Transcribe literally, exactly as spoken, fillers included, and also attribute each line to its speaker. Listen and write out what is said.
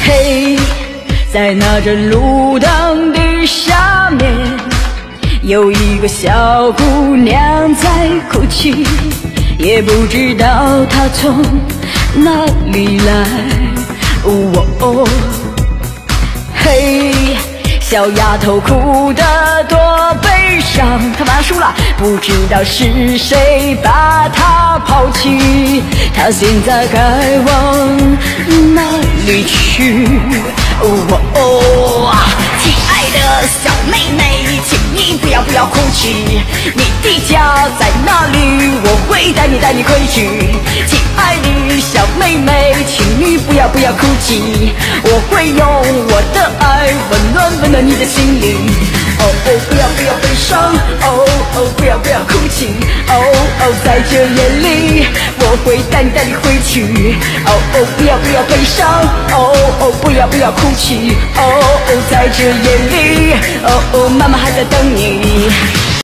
Speaker 1: 嘿，在那盏路灯的下面，有一个小姑娘在哭泣，也不知道她从哪里来。哦哦，嘿，小丫头哭得多悲伤，她妈输了，不知道是谁把她抛弃，她现在该往哪里去？哦哦，亲爱的小妹妹，请你不要不要哭泣，你的家在哪里？我会带你带你回去。亲爱的小妹妹，请你不要不要哭泣，我会用我的爱温暖温暖你的心灵。哦哦，不要不要悲伤，哦哦，不要不要哭泣，哦哦，在这夜里我会带你带你回去。哦哦，不要不要悲伤，哦哦，不要不要哭泣，哦哦，在这夜里，哦哦，妈妈还在等你。